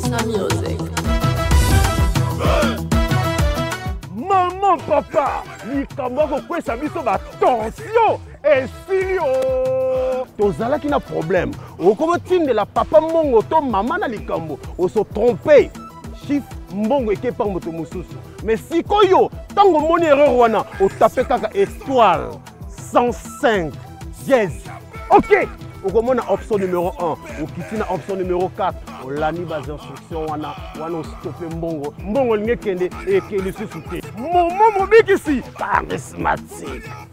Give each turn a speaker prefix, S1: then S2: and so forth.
S1: music.
S2: Maman, papa, likambo kokwesa biso ba tension et sérieux. Tozala qui na problème. O comme de la papa mongo to maman na likambo, o se tromper. Chiffre mbongo eke par moto mususu. Mais si koyo, tango moni erreur wana, o tape kaka étoile 105 dièse. OK. Au comment on a option numéro 1, ou qui na option numéro 4, on l'a mis bas instruction wana on stopper mbongo. Mbongo ngekende et que le sous-souté. Mon big ici, charismatique.